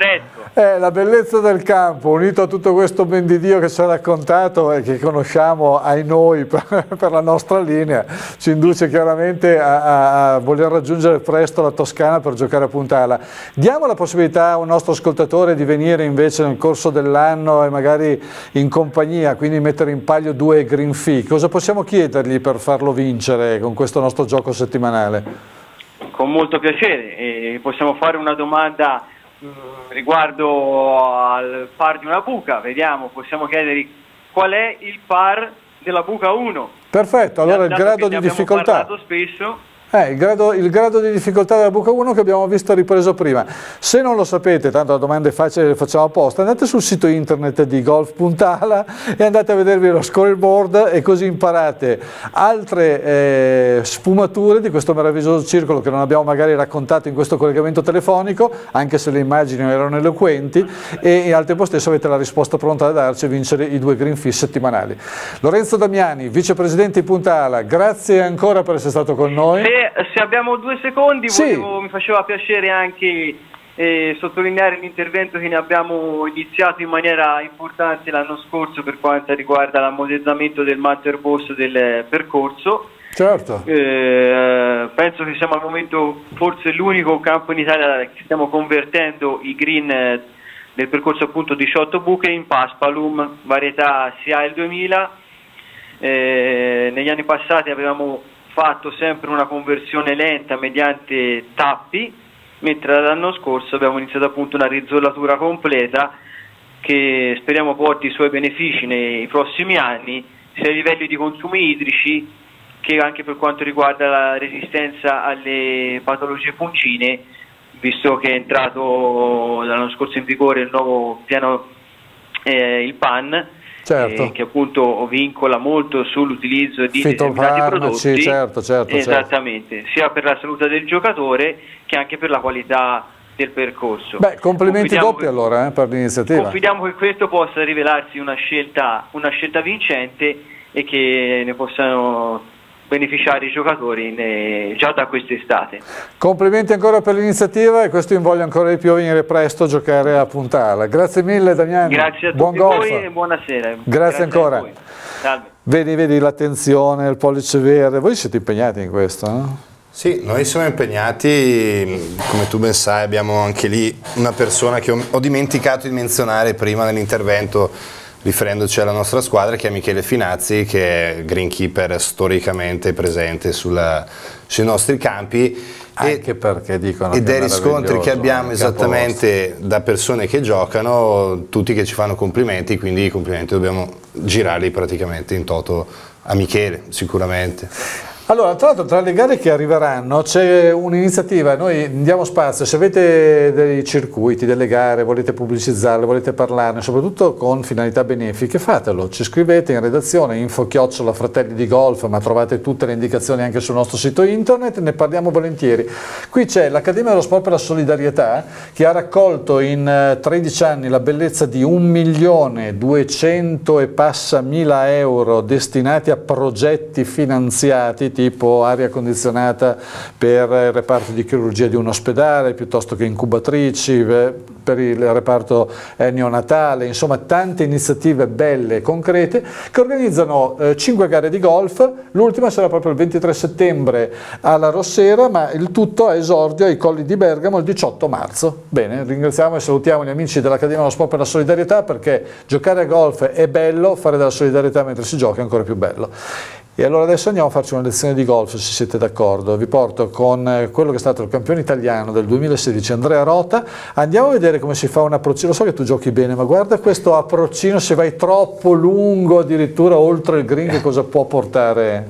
[SPEAKER 1] la bellezza del campo, unito a tutto questo ben di Dio che ci ha raccontato e che conosciamo ai noi per la nostra linea, ci induce chiaramente a voler raggiungere presto la Toscana per giocare a Punta Ala. Diamo la possibilità a un nostro ascoltatore di venire invece nel corso dell'anno e magari in compagnia, quindi mettere in palio 2 Green Fee. Cosa possiamo chiedergli per farlo vincere con questo nostro gioco settimanale?
[SPEAKER 9] Con molto piacere, possiamo fare una domanda riguardo al par di una buca, vediamo, possiamo chiedergli qual è il par della buca 1.
[SPEAKER 1] Perfetto, allora il grado di difficoltà.
[SPEAKER 9] Abbiamo parlato spesso.
[SPEAKER 1] Il grado di difficoltà della buca 1 che abbiamo visto ripreso prima. Se non lo sapete, tanto la domanda è facile, le facciamo apposta, andate sul sito internet di Golf Punta Ala e andate a vedervi lo scoreboard, e così imparate altre sfumature di questo meraviglioso circolo che non abbiamo magari raccontato in questo collegamento telefonico, anche se le immagini erano eloquenti, e al tempo stesso avete la risposta pronta da darci e vincere i 2 Green Fee settimanali. Lorenzo Damiani, vicepresidente di Punta Ala, grazie ancora per essere stato con noi.
[SPEAKER 9] Se abbiamo 2 secondi,
[SPEAKER 1] sì.
[SPEAKER 9] Mi faceva piacere anche sottolineare l'intervento che ne abbiamo iniziato in maniera importante l'anno scorso per quanto riguarda l'ammodernamento del Mater Boss del percorso.
[SPEAKER 1] Certo.
[SPEAKER 9] Penso che siamo al momento forse l'unico campo in Italia che stiamo convertendo i green del percorso appunto 18 buche in Paspalum, varietà CA 2000. Negli anni passati avevamo fatto sempre una conversione lenta mediante tappi, mentre l'anno scorso abbiamo iniziato appunto una rizollatura completa che speriamo porti i suoi benefici nei prossimi anni, sia a livelli di consumi idrici che anche per quanto riguarda la resistenza alle patologie fungine, visto che è entrato l'anno scorso in vigore il nuovo piano il PAN.
[SPEAKER 1] Certo.
[SPEAKER 9] Che appunto vincola molto sull'utilizzo di determinati prodotti,
[SPEAKER 1] certo.
[SPEAKER 9] Esattamente, sia per la salute del giocatore che anche per la qualità del percorso.
[SPEAKER 1] Beh, complimenti doppi allora per l'iniziativa.
[SPEAKER 9] Confidiamo che questo possa rivelarsi una scelta vincente e che ne possano beneficiare i giocatori già da quest'estate.
[SPEAKER 1] Complimenti ancora per l'iniziativa, e questo invoglia ancora di più a venire presto a giocare a Punta Ala. Grazie mille Damiani.
[SPEAKER 9] Grazie a
[SPEAKER 1] Buon
[SPEAKER 9] tutti
[SPEAKER 1] golf.
[SPEAKER 9] voi e buonasera.
[SPEAKER 1] Grazie ancora.
[SPEAKER 9] Salve.
[SPEAKER 1] Vedi l'attenzione, il pollice verde, voi siete impegnati in questo, no?
[SPEAKER 3] Sì, noi siamo impegnati, come tu ben sai abbiamo anche lì una persona che ho dimenticato di menzionare prima nell'intervento, riferendoci alla nostra squadra, che è Michele Finazzi, che è greenkeeper storicamente presente sui nostri campi.
[SPEAKER 1] Anche perché dicono
[SPEAKER 3] e dai riscontri che abbiamo esattamente da persone che giocano, tutti che ci fanno complimenti, quindi i complimenti dobbiamo girarli praticamente in toto a Michele, sicuramente.
[SPEAKER 1] Allora, tra l'altro, tra le gare che arriveranno c'è un'iniziativa, noi diamo spazio, se avete dei circuiti, delle gare, volete pubblicizzarle, volete parlarne, soprattutto con finalità benefiche, fatelo, ci scrivete in redazione info@fratelli di golf, ma trovate tutte le indicazioni anche sul nostro sito internet, ne parliamo volentieri. Qui c'è l'Accademia dello Sport per la Solidarietà, che ha raccolto in 13 anni la bellezza di 1.200.000 e passa euro destinati a progetti finanziati tipo aria condizionata per il reparto di chirurgia di un ospedale, piuttosto che incubatrici, per il reparto neonatale, insomma tante iniziative belle e concrete che organizzano 5 gare di golf, l'ultima sarà proprio il 23 settembre alla Rossera, ma il tutto a esordio ai Colli di Bergamo il 18 marzo. Bene, ringraziamo e salutiamo gli amici dell'Accademia dello Sport per la Solidarietà, perché giocare a golf è bello, fare della solidarietà mentre si gioca è ancora più bello. E allora adesso andiamo a farci una lezione di golf, se siete d'accordo. Vi porto con quello che è stato il campione italiano del 2016, Andrea Rota. Andiamo a vedere come si fa un approccino. Lo so che tu giochi bene, ma guarda questo approccino, se vai troppo lungo, addirittura oltre il green, che cosa può portare?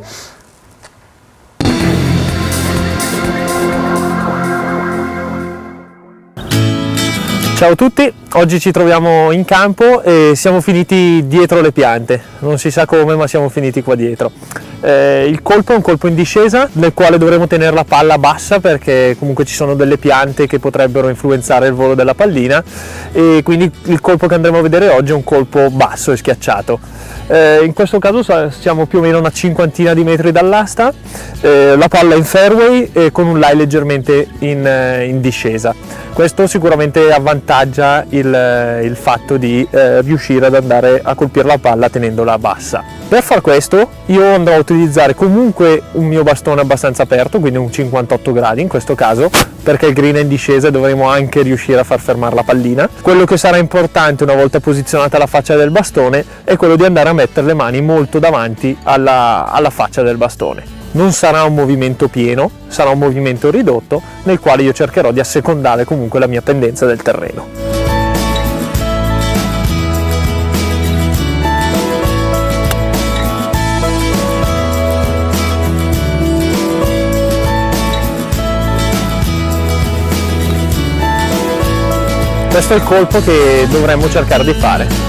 [SPEAKER 10] Ciao a tutti, oggi ci troviamo in campo e siamo finiti dietro le piante, non si sa come, ma siamo finiti qua dietro. Il colpo è un colpo in discesa nel quale dovremo tenere la palla bassa, perché comunque ci sono delle piante che potrebbero influenzare il volo della pallina, e quindi il colpo che andremo a vedere oggi è un colpo basso e schiacciato. In questo caso siamo più o meno una cinquantina di metri dall'asta, la palla in fairway e con un lie leggermente in discesa. Questo sicuramente avvantaggia il fatto di riuscire ad andare a colpire la palla tenendola bassa. Per far questo io andrò a utilizzare comunque un mio bastone abbastanza aperto, quindi un 58 gradi in questo caso, perché il green è in discesa e dovremo anche riuscire a far fermare la pallina. Quello che sarà importante una volta posizionata la faccia del bastone è quello di andare a mettere le mani molto davanti alla faccia del bastone. Non sarà un movimento pieno, sarà un movimento ridotto nel quale io cercherò di assecondare comunque la mia pendenza del terreno. Questo è il colpo che dovremmo cercare di fare.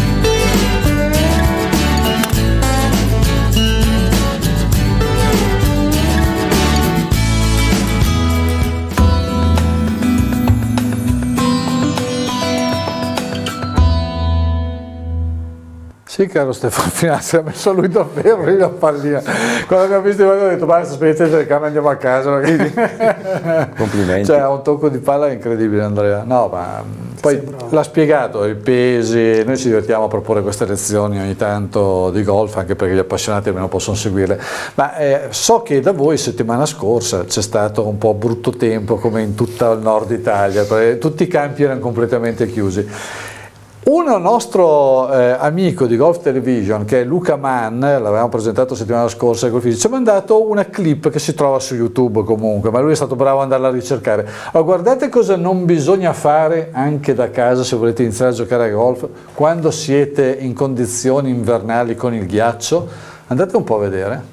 [SPEAKER 1] Sì, caro Stefano Finazzi, ha messo lui davvero lì la pallina. Quando abbiamo visto il ho detto basta, spegnete il telecamera, andiamo a casa.
[SPEAKER 5] Complimenti.
[SPEAKER 1] Cioè, ha un tocco di palla incredibile, Andrea. No, ma poi l'ha spiegato, i pesi, noi ci divertiamo a proporre queste lezioni ogni tanto di golf, anche perché gli appassionati almeno possono seguirle. Ma so che da voi settimana scorsa c'è stato un po' brutto tempo, come in tutto il nord Italia, perché tutti i campi erano completamente chiusi. Un nostro amico di Golf Television, che è Luca Mann, l'avevamo presentato settimana scorsa, ci ha mandato una clip che si trova su YouTube comunque, ma lui è stato bravo ad andarla a ricercare. Allora, guardate cosa non bisogna fare anche da casa se volete iniziare a giocare a golf quando siete in condizioni invernali con il ghiaccio. Andate un po' a vedere.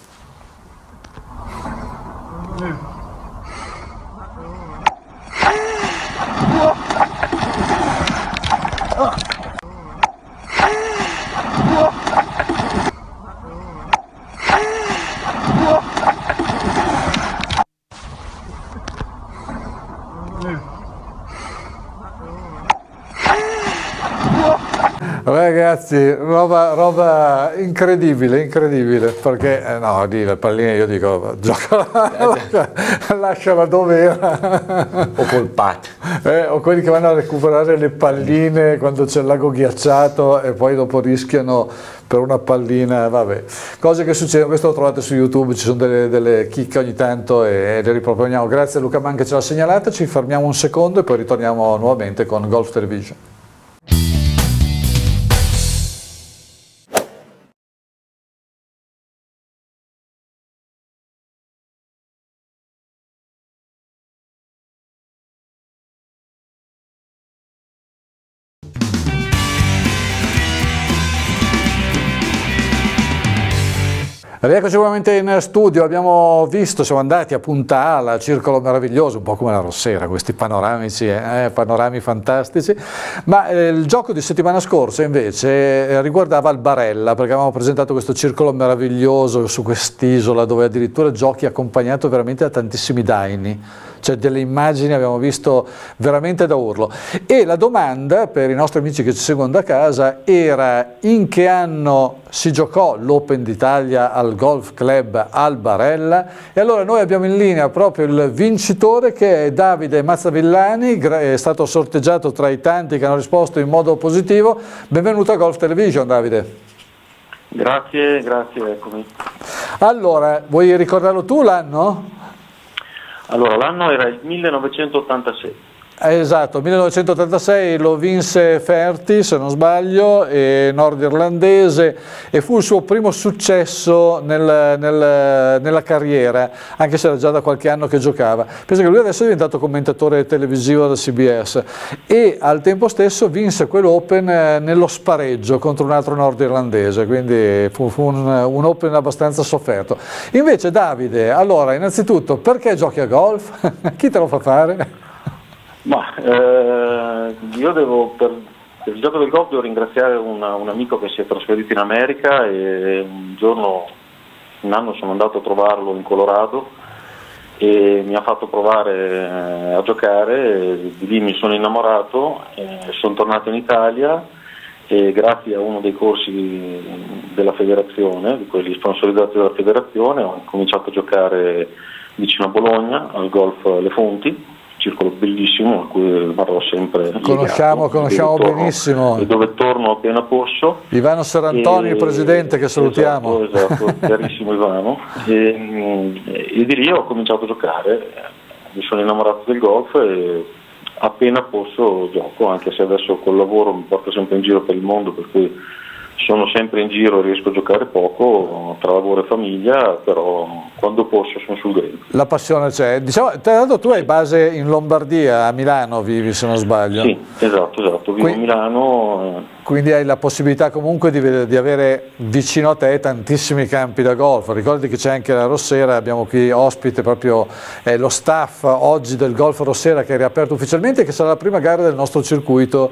[SPEAKER 1] Ragazzi, roba incredibile, perché no, lì le palline io dico lasciala dove era.
[SPEAKER 5] O col pat.
[SPEAKER 1] O quelli che vanno a recuperare le palline quando c'è il lago ghiacciato e poi dopo rischiano per una pallina, vabbè. Cose che succedono, questo lo trovate su YouTube, ci sono delle chicche ogni tanto e le riproponiamo. Grazie a Luca Mann che ce l'ha segnalata, ci fermiamo un secondo e poi ritorniamo nuovamente con Golf Television. Rieccoci nuovamente in studio, abbiamo visto, siamo andati a Puntala, Circolo Meraviglioso, un po' come la Rossera, questi panoramici, panorami fantastici, ma il gioco di settimana scorsa invece riguardava il Barella, perché avevamo presentato questo Circolo Meraviglioso su quest'isola dove addirittura giochi accompagnato veramente da tantissimi daini, cioè delle immagini abbiamo visto veramente da urlo. E la domanda per i nostri amici che ci seguono da casa era: in che anno si giocò l'Open d'Italia al Golf Club al Barella? E allora noi abbiamo in linea proprio il vincitore, che è Davide Mazzavillani, è stato sorteggiato tra i tanti che hanno risposto in modo positivo. Benvenuto a Golf Television, Davide.
[SPEAKER 6] Grazie, eccomi.
[SPEAKER 1] Allora, vuoi ricordarlo tu l'anno?
[SPEAKER 6] Allora, l'anno era il 1986.
[SPEAKER 1] Esatto, 1986 lo vinse Ferti, se non sbaglio, nordirlandese, e fu il suo primo successo nella carriera, anche se era già da qualche anno che giocava. Penso che lui adesso è diventato commentatore televisivo da CBS, e al tempo stesso vinse quell'Open nello spareggio contro un altro nordirlandese, quindi fu un Open abbastanza sofferto. Invece Davide, allora, innanzitutto, perché giochi a golf? Chi te lo fa fare?
[SPEAKER 6] Ma io devo, per il gioco del golf, devo ringraziare un amico che si è trasferito in America, e un anno sono andato a trovarlo in Colorado e mi ha fatto provare a giocare, di lì mi sono innamorato, sono tornato in Italia e grazie a uno dei corsi della federazione, di quelli sponsorizzati dalla federazione, ho cominciato a giocare vicino a Bologna al Golf Le Fonti, circolo bellissimo a cui rimarrò sempre
[SPEAKER 1] conosciamo benissimo,
[SPEAKER 6] e dove torno appena posso.
[SPEAKER 1] Ivano Serantoni, il presidente, che salutiamo.
[SPEAKER 6] Esatto, carissimo Ivano, e di lì ho cominciato a giocare, mi sono innamorato del golf e appena posso gioco, anche se adesso col lavoro mi porto sempre in giro per il mondo, per cui sono sempre in giro, riesco a giocare poco tra lavoro e famiglia, però quando posso sono sul green.
[SPEAKER 1] La passione c'è. Diciamo, tra l'altro tu hai base in Lombardia, a Milano vivi, se non sbaglio.
[SPEAKER 6] Sì, esatto, vivo a Milano.
[SPEAKER 1] Quindi hai la possibilità comunque di avere vicino a te tantissimi campi da golf. Ricordi che c'è anche la Rossera, abbiamo qui ospite proprio lo staff oggi del Golf Rossera, che è riaperto ufficialmente, che sarà la prima gara del nostro circuito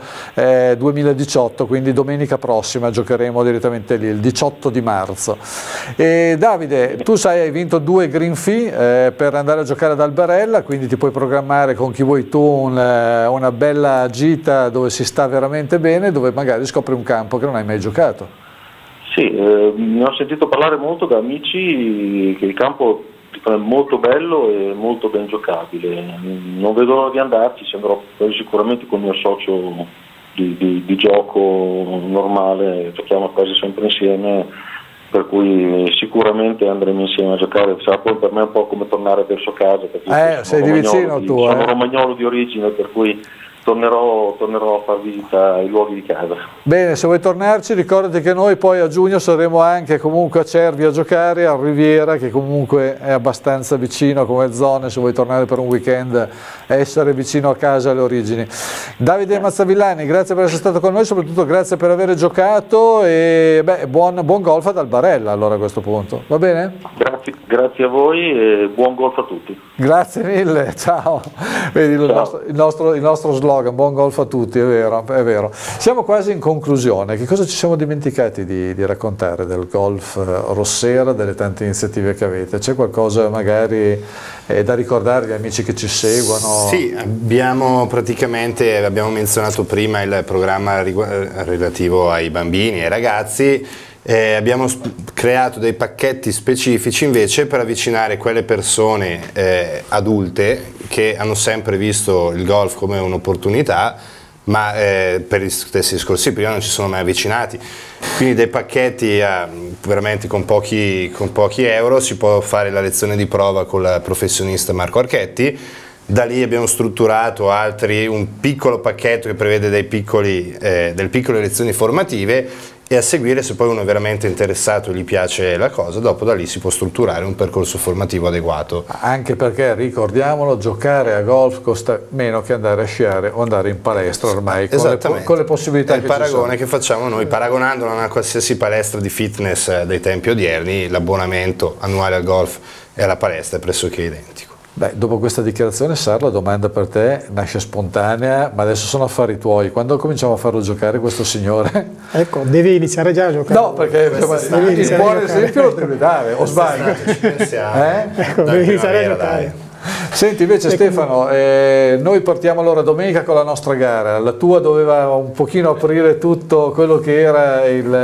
[SPEAKER 1] 2018, quindi domenica prossima giocheremo direttamente lì, il 18 di marzo. E Davide, tu sai, hai vinto 2 green fee per andare a giocare ad Albarella, quindi ti puoi programmare con chi vuoi tu una bella gita dove si sta veramente bene, dove magari scopri un campo che non hai mai giocato.
[SPEAKER 6] Sì, ne ho sentito parlare molto da amici che il campo è molto bello e molto ben giocabile. Non vedo l'ora di andarci, ci andrò sicuramente con il mio socio di gioco normale, giochiamo quasi sempre insieme, per cui sicuramente andremo insieme a giocare. Sarà poi per me un po' come tornare verso casa, perché
[SPEAKER 1] sei di vicino tu,
[SPEAKER 6] sono romagnolo di origine, per cui tornerò a far visita ai luoghi di casa.
[SPEAKER 1] Bene, se vuoi tornarci ricordati che noi poi a giugno saremo anche comunque a Cervi a giocare, a Riviera, che comunque è abbastanza vicino come zone, se vuoi tornare per un weekend, essere vicino a casa alle origini. Davide Mazzavillani, grazie per essere stato con noi, soprattutto grazie per aver giocato, e buon golf ad Albarella allora a questo punto, va bene?
[SPEAKER 6] Grazie a voi e buon golf a tutti.
[SPEAKER 1] Grazie mille, ciao. Vedi, ciao. Il nostro slogan, buon golf a tutti, è vero. Siamo quasi in conclusione. Che cosa ci siamo dimenticati di raccontare del Golf Rossera, delle tante iniziative che avete? C'è qualcosa magari da ricordare agli amici che ci seguono?
[SPEAKER 3] Sì, abbiamo menzionato prima il programma relativo ai bambini e ai ragazzi. Abbiamo creato dei pacchetti specifici invece per avvicinare quelle persone adulte che hanno sempre visto il golf come un'opportunità, ma per gli stessi discorsi prima non ci sono mai avvicinati. Quindi dei pacchetti veramente con pochi euro si può fare la lezione di prova con il professionista Marco Archetti. Da lì abbiamo strutturato un piccolo pacchetto che prevede delle piccole lezioni formative, e a seguire, se poi uno è veramente interessato e gli piace la cosa, dopo da lì si può strutturare un percorso formativo adeguato.
[SPEAKER 1] Anche perché, ricordiamolo, giocare a golf costa meno che andare a sciare o andare in palestra ormai, con le possibilità che ci sono.
[SPEAKER 3] È il paragone che facciamo noi, paragonandolo a una qualsiasi palestra di fitness dei tempi odierni, l'abbonamento annuale al golf e alla palestra è pressoché identico.
[SPEAKER 1] Beh, dopo questa dichiarazione, Sara, la domanda per te nasce spontanea, ma adesso sono affari tuoi. Quando cominciamo a farlo giocare questo signore?
[SPEAKER 4] Ecco, devi iniziare già a giocare.
[SPEAKER 1] No, perché il buon esempio lo deve dare, o sbaglio?
[SPEAKER 3] Ci pensiamo.
[SPEAKER 4] Ecco, devi iniziare a giocare.
[SPEAKER 1] Senti, invece Stefano, noi partiamo allora domenica con la nostra gara. La tua doveva un pochino aprire tutto quello che era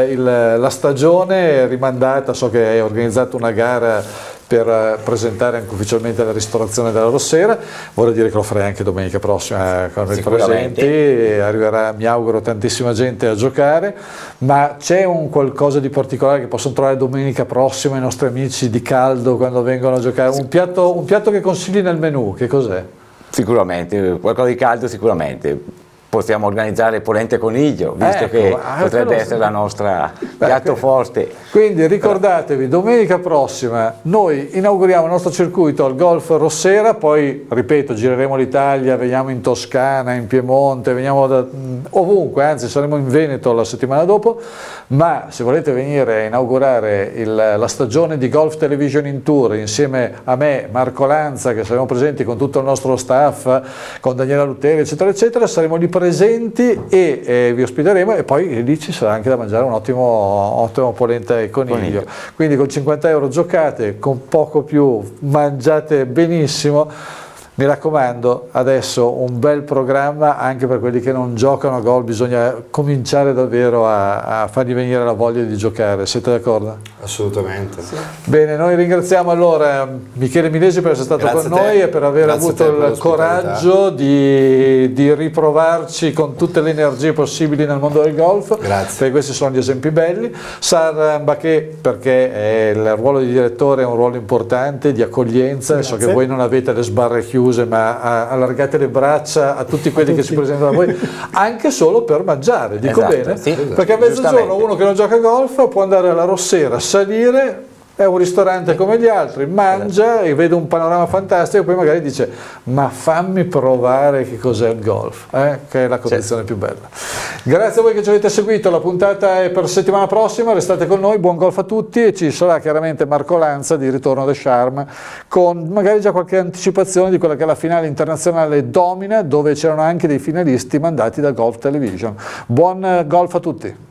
[SPEAKER 1] la stagione, rimandata. So che hai organizzato una gara per presentare anche ufficialmente la ristorazione della Rossera. Vorrei dire che lo farai anche domenica prossima con noi presenti, arriverà, mi auguro, tantissima gente a giocare, ma c'è un qualcosa di particolare che possono trovare domenica prossima i nostri amici di caldo quando vengono a giocare? Un piatto che consigli nel menù, che cos'è?
[SPEAKER 5] Sicuramente, qualcosa di caldo sicuramente. Possiamo organizzare polente coniglio, visto che potrebbe essere la nostra piatto forte.
[SPEAKER 1] Quindi ricordatevi, domenica prossima noi inauguriamo il nostro circuito al Golf Rossera, poi ripeto, gireremo l'Italia, veniamo in Toscana, in Piemonte, veniamo ovunque, anzi saremo in Veneto la settimana dopo, ma se volete venire a inaugurare la stagione di Golf Television in Tour insieme a me, Marco Lanza, che saremo presenti con tutto il nostro staff, con Daniela Lutteri, eccetera, eccetera, saremo lì presenti e vi ospiteremo, e poi lì ci sarà anche da mangiare un ottimo polenta e coniglio. Quindi con 50 euro giocate, con poco più mangiate benissimo. Mi raccomando, adesso un bel programma anche per quelli che non giocano a golf, bisogna cominciare davvero a fargli venire la voglia di giocare, siete d'accordo?
[SPEAKER 3] Assolutamente.
[SPEAKER 1] Sì. Bene, noi ringraziamo allora Michele Milesi per essere stato con noi e per aver avuto il coraggio di riprovarci con tutte le energie possibili nel mondo del golf.
[SPEAKER 3] Grazie.
[SPEAKER 1] Perché questi sono gli esempi belli. Sara Mbacché, perché il ruolo di direttore è un ruolo importante, di accoglienza. Grazie. So che voi non avete le sbarre chiuse, ma allargate le braccia a tutti quelli che si presentano da voi, anche solo per mangiare, dico bene? Sì, perché a mezzogiorno uno che non gioca a golf può andare alla Rossera, salire, è un ristorante come gli altri, mangia e vede un panorama fantastico e poi magari dice ma fammi provare che cos'è il golf, che è la condizione più bella. Grazie a voi che ci avete seguito, la puntata è per settimana prossima, restate con noi, buon golf a tutti e ci sarà chiaramente Marco Lanza di Ritorno de Charme con magari già qualche anticipazione di quella che è la finale internazionale Domina, dove c'erano anche dei finalisti mandati da Golf Television. Buon golf a tutti!